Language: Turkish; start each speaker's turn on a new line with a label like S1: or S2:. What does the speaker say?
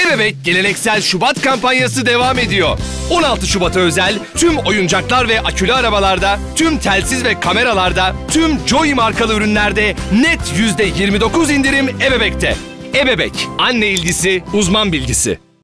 S1: Ebebek geleneksel Şubat kampanyası devam ediyor. 16 Şubat'a özel tüm oyuncaklar ve akülü arabalarda, tüm telsiz ve kameralarda, tüm Joy markalı ürünlerde net %29 indirim Ebebek'te. Ebebek, anne ilgisi, uzman bilgisi.